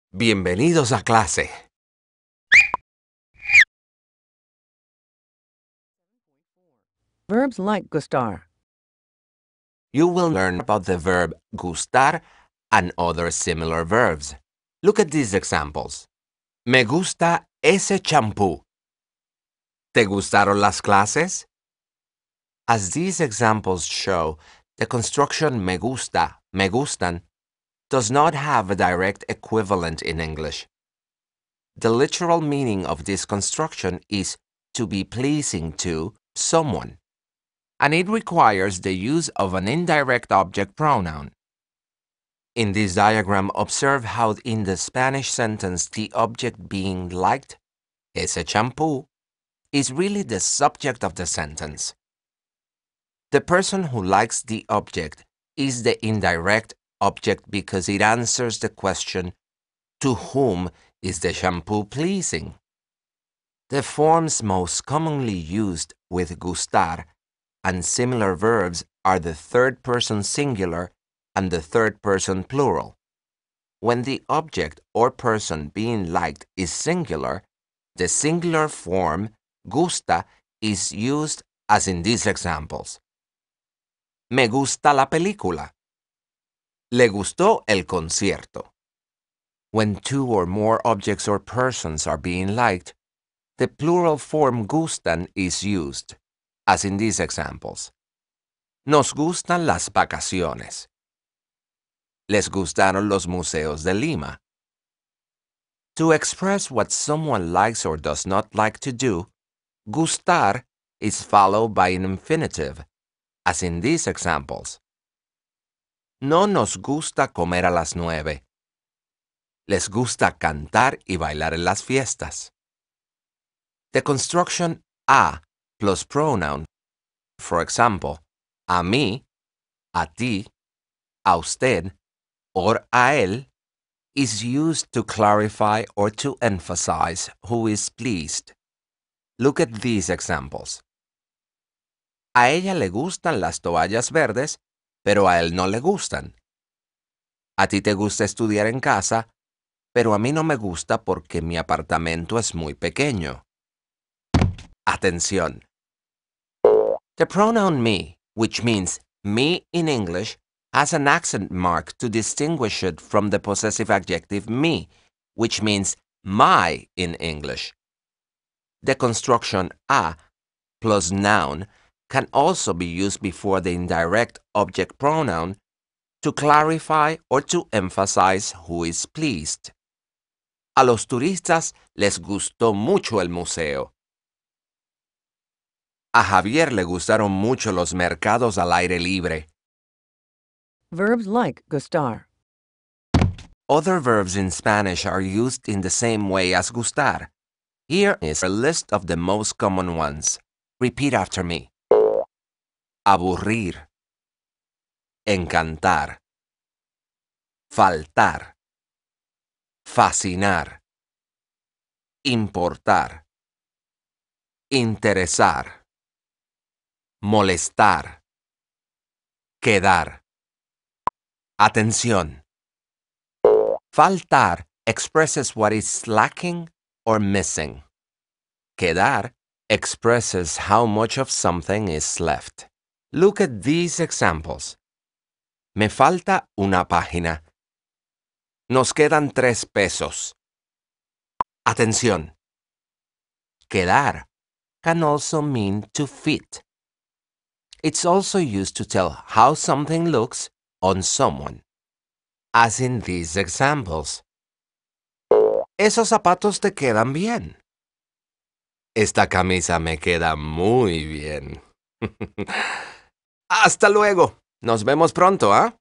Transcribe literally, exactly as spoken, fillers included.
Bienvenidos a clase. Verbs like gustar. You will learn about the verb gustar and other similar verbs. Look at these examples. Me gusta ese champú. ¿Te gustaron las clases? As these examples show, the construction me gusta, me gustan, does not have a direct equivalent in English. The literal meaning of this construction is to be pleasing to someone, and it requires the use of an indirect object pronoun. In this diagram, observe how in the Spanish sentence the object being liked, ese champú, is really the subject of the sentence. The person who likes the object is the indirect object because it answers the question, to whom is the shampoo pleasing? The forms most commonly used with gustar and similar verbs are the third person singular and the third person plural. When the object or person being liked is singular, the singular form gusta is used as in these examples. Me gusta la película. Le gustó el concierto. When two or more objects or persons are being liked, the plural form gustan is used, as in these examples. Nos gustan las vacaciones. Les gustaron los museos de Lima. To express what someone likes or does not like to do, gustar is followed by an infinitive, as in these examples. No nos gusta comer a las nueve. Les gusta cantar y bailar en las fiestas. The construction a plus pronoun, for example, a mí, a ti, a usted, or a él, is used to clarify or to emphasize who is pleased. Look at these examples. A ella le gustan las toallas verdes, pero a él no le gustan. A ti te gusta estudiar en casa, pero a mí no me gusta porque mi apartamento es muy pequeño. Atención. The pronoun me, which means me in English, has an accent mark to distinguish it from the possessive adjective me, which means my in English. The construction a plus noun can also be used before the indirect object pronoun to clarify or to emphasize who is pleased. A los turistas les gustó mucho el museo. A Javier le gustaron mucho los mercados al aire libre. Verbs like gustar. Other verbs in Spanish are used in the same way as gustar. Here is a list of the most common ones. Repeat after me. Aburrir. Encantar. Faltar. Fascinar. Importar. Interesar. Molestar. Quedar. Atención. Faltar expresses what is lacking or missing. Quedar expresses how much of something is left. Look at these examples. Me falta una página. Nos quedan tres pesos. Atención. Quedar can also mean to fit. It's also used to tell how something looks on someone, as in these examples. Esos zapatos te quedan bien. Esta camisa me queda muy bien. Hasta luego. Nos vemos pronto, ¿ah? ¿eh?